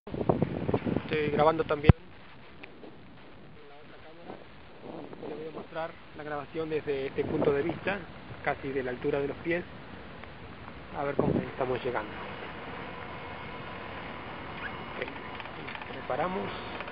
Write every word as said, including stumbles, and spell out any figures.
Estoy grabando también con la otra cámara. Después les voy a mostrar la grabación desde este punto de vista, casi de la altura de los pies, a ver cómo estamos llegando. Ok, preparamos.